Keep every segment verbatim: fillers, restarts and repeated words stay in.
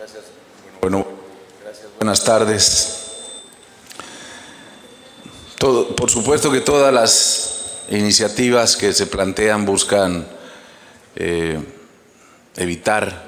Gracias. Bueno, gracias. Buenas tardes. Todo, por supuesto que todas las iniciativas que se plantean buscan eh, evitar.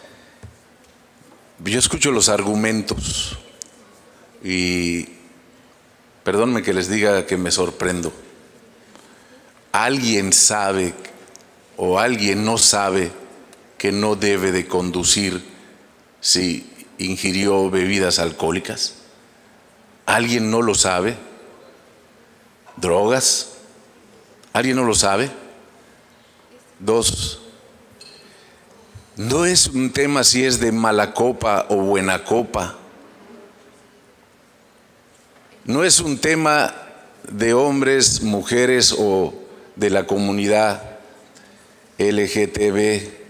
Yo escucho los argumentos y perdónenme que les diga que me sorprendo. ¿Alguien sabe o alguien no sabe que no debe de conducir si ingirió bebidas alcohólicas? ¿Alguien no lo sabe? ¿Drogas? ¿Alguien no lo sabe? Dos, no es un tema si es de mala copa o buena copa. No es un tema de hombres, mujeres o de la comunidad L G T B.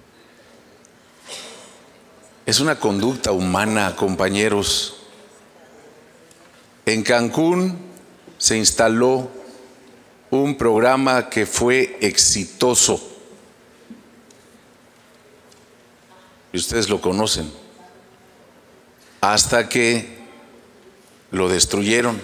Es una conducta humana, compañeros. En Cancún se instaló un programa que fue exitoso. Y ustedes lo conocen. Hasta que lo destruyeron.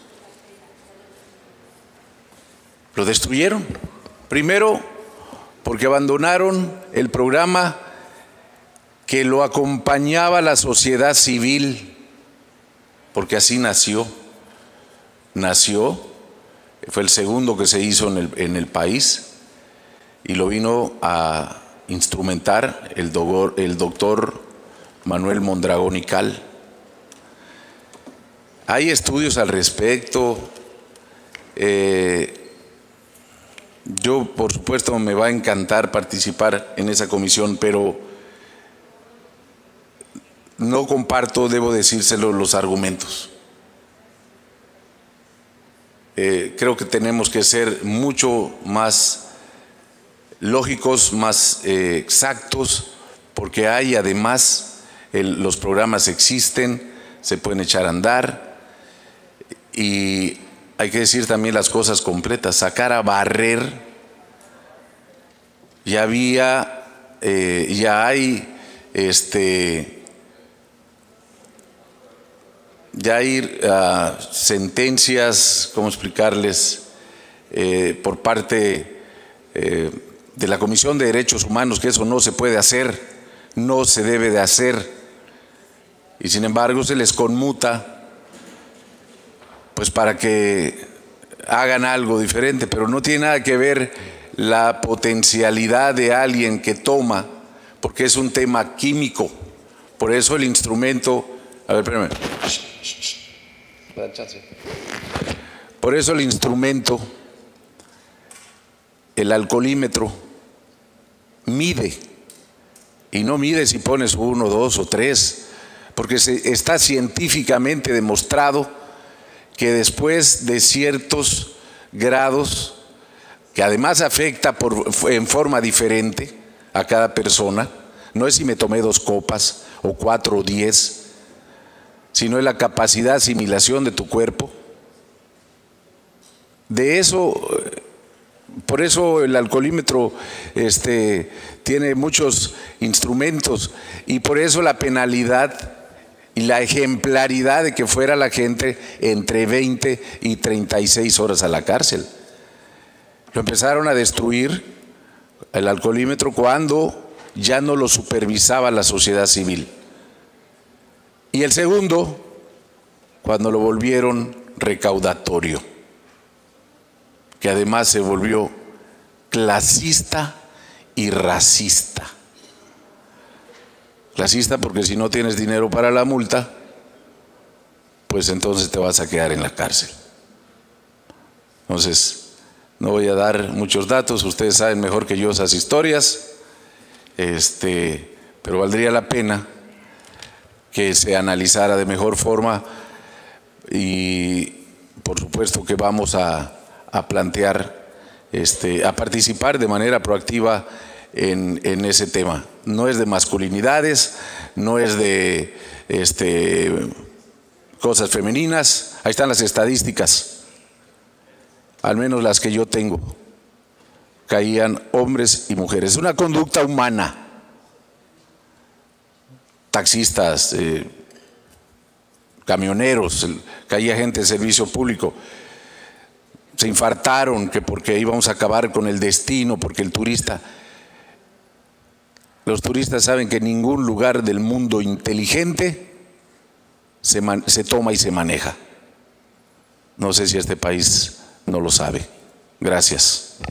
Lo destruyeron. Primero, porque abandonaron el programa que lo acompañaba la sociedad civil, porque así nació. Nació, fue el segundo que se hizo en el, en el país y lo vino a instrumentar el doctor, el doctor Manuel Mondragón y Cal. Hay estudios al respecto. Eh, yo, por supuesto, me va a encantar participar en esa comisión, pero no comparto, debo decírselo, los argumentos. Eh, creo que tenemos que ser mucho más lógicos, más eh, exactos, porque hay además, el, los programas existen, se pueden echar a andar y hay que decir también las cosas completas. Sacar a barrer, ya había, eh, ya hay, este... Ya hay uh, sentencias, ¿cómo explicarles?, eh, por parte eh, de la Comisión de Derechos Humanos, que eso no se puede hacer, no se debe de hacer, y sin embargo se les conmuta pues para que hagan algo diferente, pero no tiene nada que ver la potencialidad de alguien que toma, porque es un tema químico. Por eso el instrumento, a ver, espérame. Por eso el instrumento, el alcoholímetro, mide, y no mide si pones uno, dos o tres, porque se, está científicamente demostrado que después de ciertos grados, que además afecta por, en forma diferente a cada persona, no es si me tomé dos copas o cuatro o diez, sino es la capacidad de asimilación de tu cuerpo. De eso, por eso el alcoholímetro este, tiene muchos instrumentos y por eso la penalidad y la ejemplaridad de que fuera la gente entre veinte y treinta y seis horas a la cárcel. Lo empezaron a destruir el alcoholímetro cuando ya no lo supervisaba la sociedad civil. Y el segundo, cuando lo volvieron recaudatorio, que además se volvió clasista y racista. Clasista porque si no tienes dinero para la multa, pues entonces te vas a quedar en la cárcel. Entonces, no voy a dar muchos datos, ustedes saben mejor que yo esas historias, este, pero valdría la pena que se analizara de mejor forma y por supuesto que vamos a, a plantear, este, a participar de manera proactiva en, en ese tema. No es de masculinidades, no es de este, cosas femeninas, ahí están las estadísticas, al menos las que yo tengo, caían hombres y mujeres. Es una conducta humana. taxistas, eh, camioneros, caía gente de servicio público, se infartaron que porque íbamos a acabar con el destino, porque el turista, los turistas saben que en ningún lugar del mundo inteligente se, man, se toma y se maneja. No sé si este país no lo sabe. Gracias.